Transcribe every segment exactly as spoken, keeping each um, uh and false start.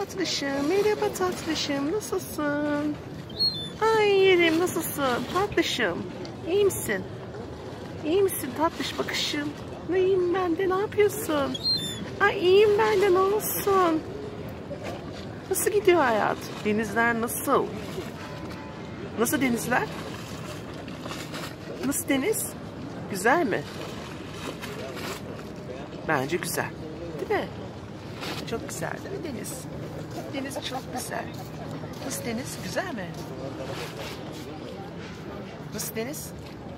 tatlışım. Merhaba tatlışım. Nasılsın? Ay yerim, nasılsın? Tatlışım. İyi misin? İyi misin tatlış bakışım? İyiyim ben de. Ne yapıyorsun? Ay iyiyim ben de. Ne olsun? Nasıl gidiyor hayat? Denizler nasıl? Nasıl denizler? Nasıl deniz? Güzel mi? Bence güzel. Değil mi? Çok güzel değil mi deniz? Deniz çok güzel. Nasıl deniz? Güzel mi? Nasıl deniz?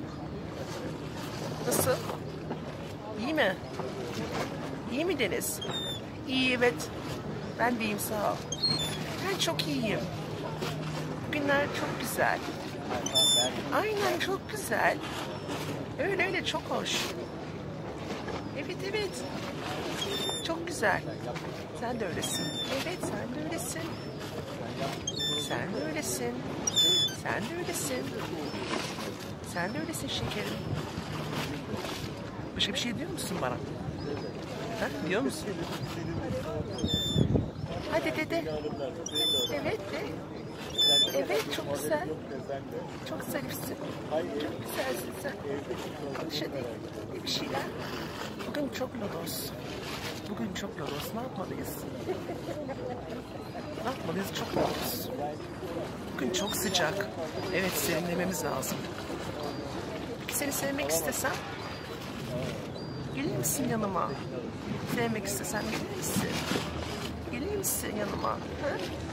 Nasıl? İyi mi? İyi mi deniz? İyi, evet. Ben de iyiyim, sağ ol. Ben çok iyiyim. Bugünler çok güzel. Aynen, çok güzel. Öyle öyle, çok hoş. Evet evet. Çok güzel. Sen de öylesin. Evet, sen de öylesin. Sen de öylesin. Sen de öylesin. Sen de öylesin şekerim. Başka bir şey diyor musun bana? Ha, diyor musun? Hadi dede. Evet de. Evet, çok güzel. Çok zarifsin. Çok güzelsin sen. Konuş hadi. Bir şeyler. Bugün çok lodos. Bugün çok lodos. Ne yapmalıyız? Ne yapmalıyız? Çok lodos. Bugün çok sıcak. Evet, serinlememiz lazım. Peki seni sevmek istesem? Gelir misin yanıma? Sevmek istesem gelir misin? Gelir misin yanıma? Ha?